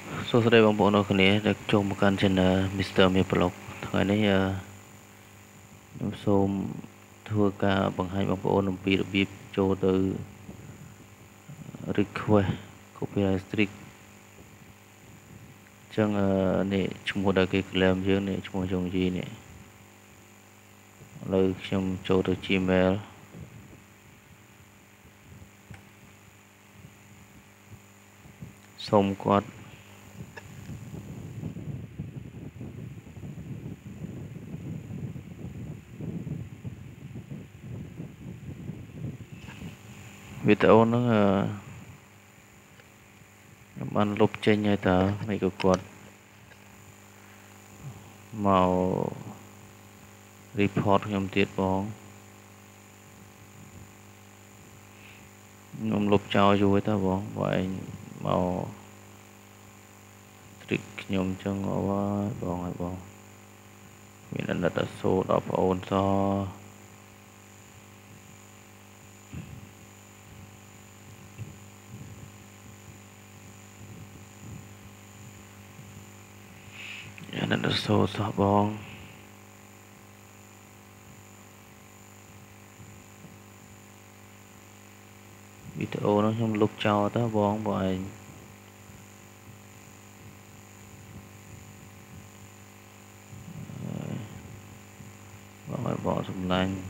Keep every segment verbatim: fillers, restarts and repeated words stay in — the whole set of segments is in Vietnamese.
Số đây bằng bộ nó này được trong một căn trên mít-tơ Miplockថ្ងៃនេះខ្ញុំសូមធ្វើការបង្ហាញបងប្អូនអំពីរបៀបចូលទៅ request copyright strict អញ្ចឹងនេះឈ្មោះដែលគេ claim យើងនេះឈ្មោះយងយីនេះឥឡូវខ្ញុំចូលទៅ Gmail សូមគាត់វីដេអូហ្នឹងខ្ញុំបានលុបចេញហើយតើមិនក៏គាត់មក report ខ្ញុំទៀតបងខ្ញុំលុបចោលយូរហើយតើបងបើឯងមក trick ខ្ញុំចឹងអើបងហើយបងមានអនិតអសូរដល់បងអូនសអនិតអសូរសោះបងវីដេអូនោះខ្ញុំលុបចោលតើបងបើឯងបងឲ្យបងសម្លាញ់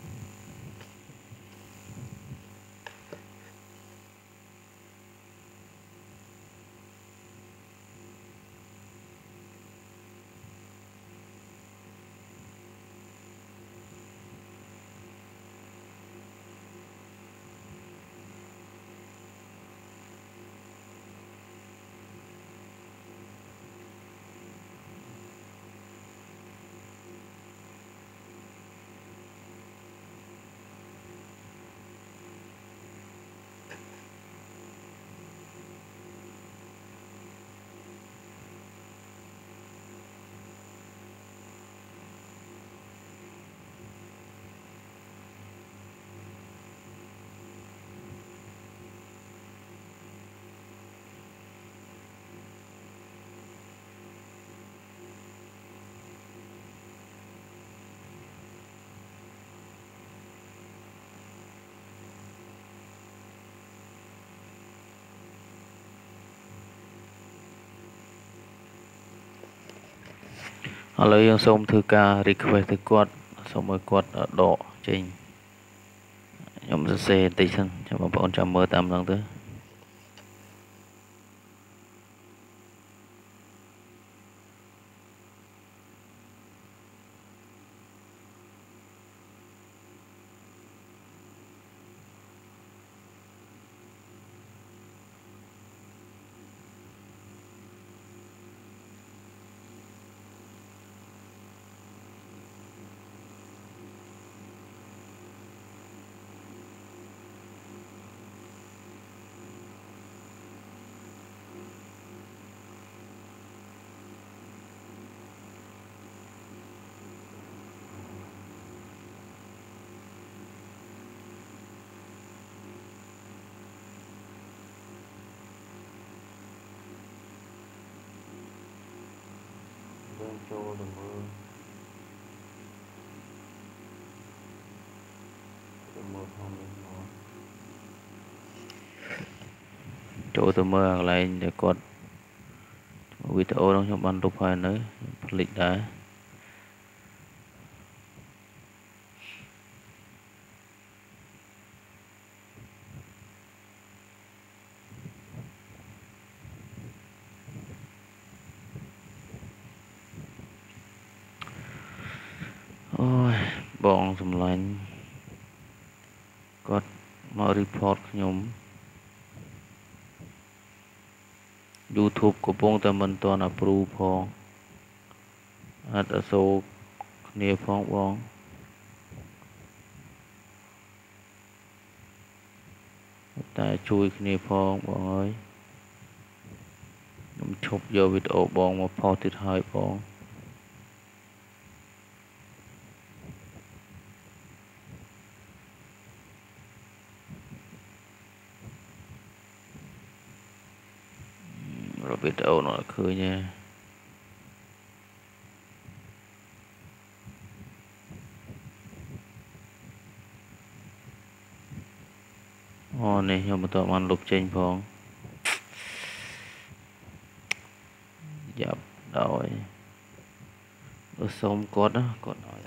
ឥឡូវយើងសូមធ្វើការ request ទៅគាត់សូមឲ្យគាត់ដកចេញខ្ញុំសរសេរបន្តិចសិនចាំបងប្អូនចាំមើលតាមហ្នឹងទៅចូលទៅមើលទៅមើលផងចូលទៅមើលកន្លែងដែលគាត់វីដេអូនោះខ្ញុំបានលុបហើយនៅផ្លិចដែរអូយបងសម្លាញ់គាត់មក report ខ្ញុំ YouTube កំពុងតែមិនទាន់ approve ផងអត់អសូរគ្នាផងបងតែជួយគ្នាផងបងអើយខ្ញុំឈប់យកវីដេអូបងមកផុសទៀតហើយបង rồi video nó khơi nha ô này nhưng mà tụi mình lục trên phong dập rồi ở sông cốt đó còn nói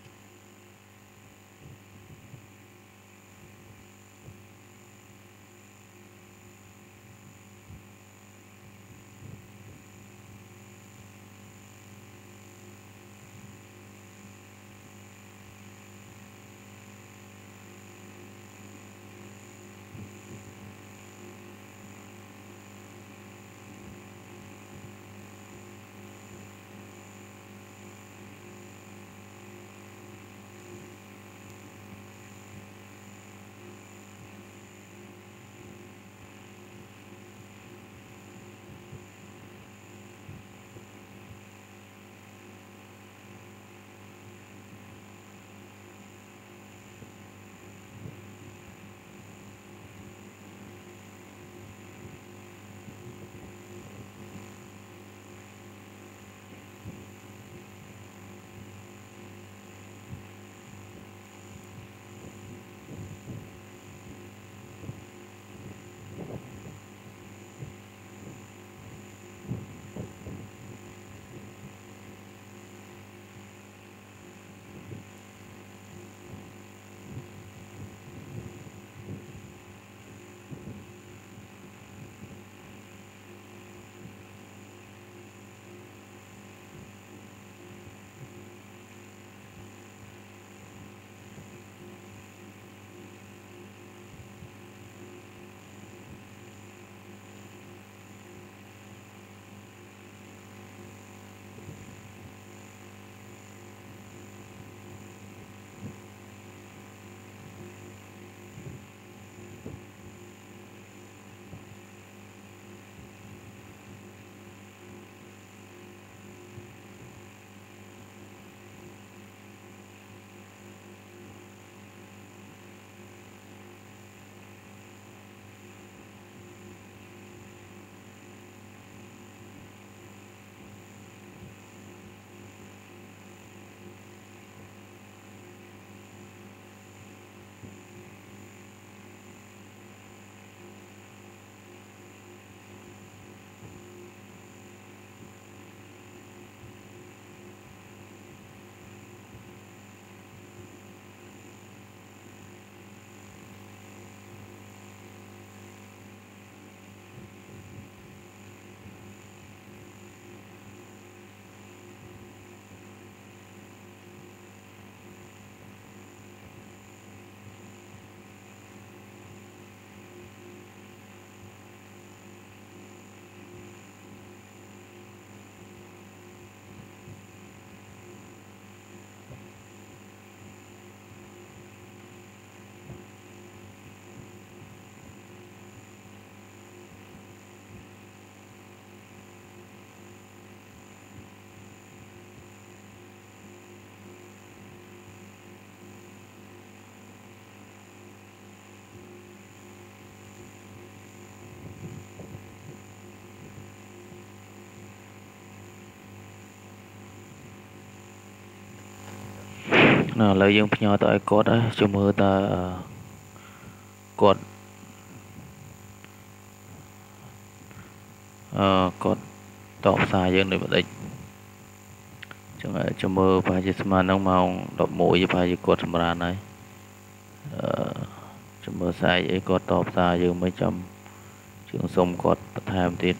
nó lợi dụng nhỏ tại cốt á cho mưa ta cốt ờ cốt tọt xa dân để bật địch chẳng hạn cho mưa phải chỉ mà nông màu đọc mũi chứ phải chỉ cốt mà này cho mưa sai vậy cốt tọt xa dân mấy trăm trường sông cốt tham tiết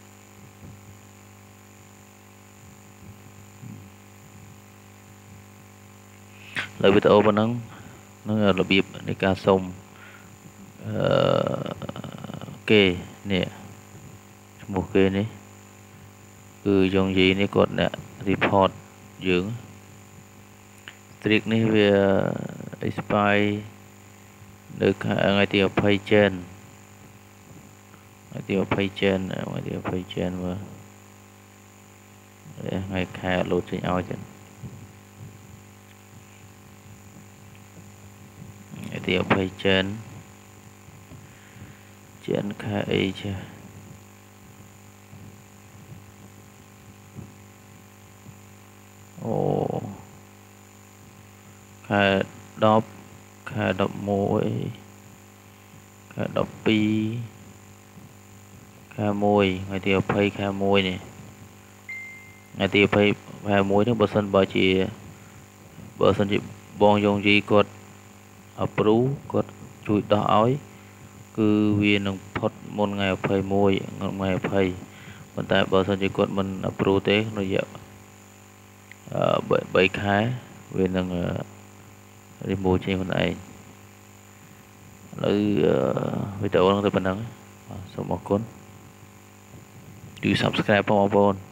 lợi video bên nó nó là bịp để ca sông kê nè một kê này cứ dùng gì này cột nè report dưỡng trick này về expire được ngay tiêu pay trên ngay tiêu pay trên ngay tiêu pay trên và để ngay khai lột trên ao trên ngay tiêu pay trên trên khai chứ ខែដប់ខែដប់មួយខែដប់ពីរខែមួយថ្ងៃទីยี่สิบខែមួយនេះថ្ងៃទីยี่สิบខែមួយនេះបើសិនបើជាបើសិនជាបងយងយីគាត់ approve គាត់ជួយដោះឲ្យគឺវានឹងផុតមុនថ្ងៃยี่สิบเอ็ดថ្ងៃยี่สิบប៉ុន្តែបើសិនជាគាត់មិន approve ទេក្នុងរយៈអឺ3ខែវានឹង remove ចេញខ្លួនឯងឥឡូវវីដេអូហ្នឹងទៅប៉ុណ្ណឹងបាទសូមអរគុណ ជួយ subscribe ផងបងប្អូន